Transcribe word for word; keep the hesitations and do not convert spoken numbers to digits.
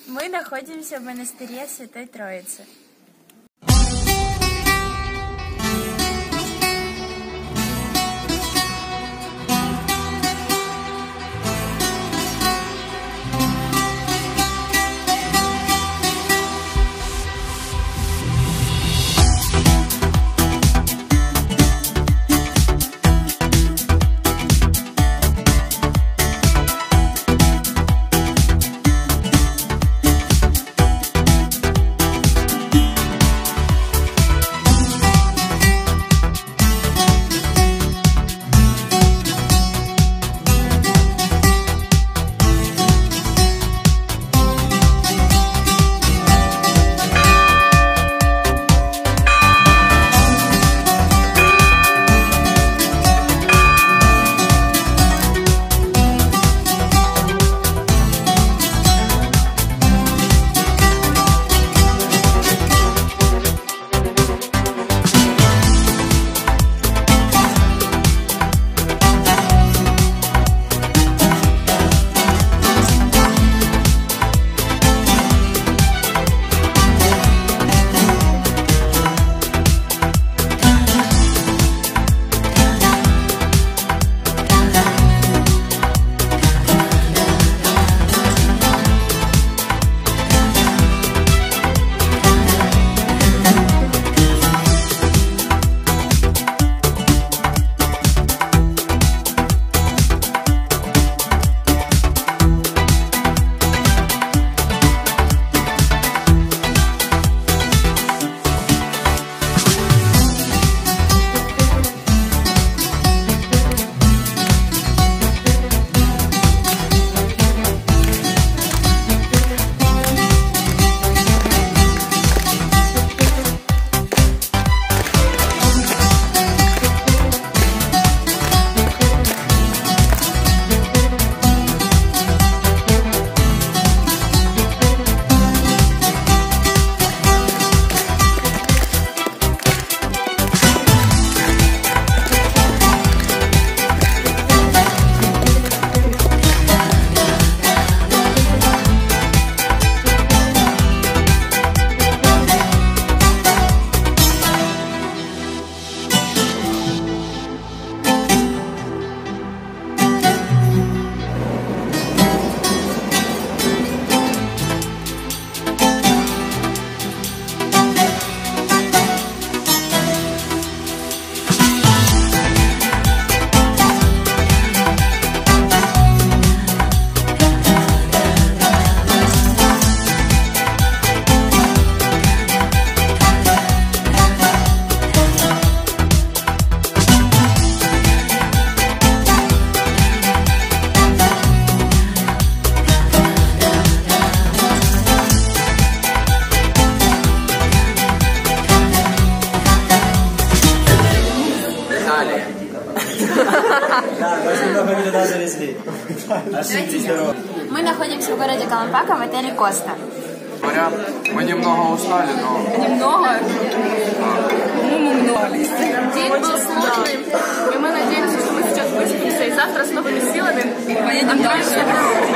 Мы находимся в монастыре Святой Троицы. Мы находимся в городе Калампака в отеле Коста. Говорят, мы немного устали, но... Немного? Ну, много. День был сложный, и мы надеемся, что мы сейчас выспимся и завтра с новыми силами поедем дальше.